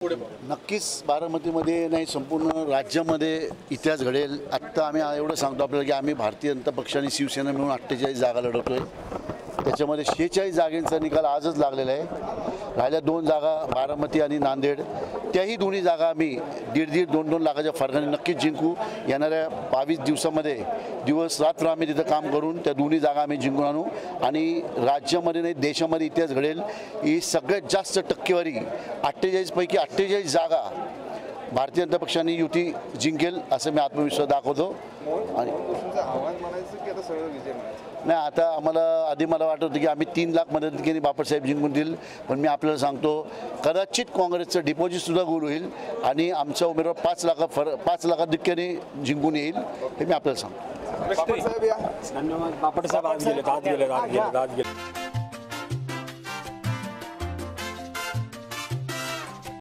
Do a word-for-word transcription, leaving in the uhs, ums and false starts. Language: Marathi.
नक्कीच बारामतीमध्ये नाही संपूर्ण राज्यामध्ये इतिहास घडेल। आत्ता आम्ही एवढं सांगतो आपल्याला की आम्ही भारतीय जनता पक्ष आणि शिवसेना मिळून अठ्ठेचाळीस जागा लढवतोय। त्याच्यामध्ये शेहेचाळीस जागांचा निकाल आजच लागलेला आहे। राहिल्या दोन जागा बारामती आणि नांदेड, त्याही दोन्ही जागा आम्ही दीड दीड दोन दोन लाखाच्या फरकाने नक्कीच जिंकू। येणाऱ्या बावीस दिवसामध्ये दिवस रात्र आम्ही तिथं काम करून त्या दोन्ही जागा आम्ही जिंकून आणू आणि राज्यामध्ये नाही देशामध्ये इतिहास घडेल। ही सगळ्यात जास्त टक्केवारी अठ्ठेचाळीस पैकी अठ्ठेचाळीस जागा भारतीय जनता पक्षाने युती जिंकेल असं मी आत्मविश्वास दाखवतो। आणि नाही आता आम्हाला आधी मला वाटत होतं की आम्ही तीन लाख मदतीने बापटसाहेब जिंकून देईल, पण मी आपल्याला सांगतो कदाचित काँग्रेसचं डिपॉझिटसुद्धा गोल होईल आणि आमचा उमेदवार पाच लाखा फर पाच लाखा धक्क्याने जिंकून येईल हे मी आपल्याला सांगतो। धन्यवाद बापट साहेब आज गेले आज गेले आज गेले आज गेले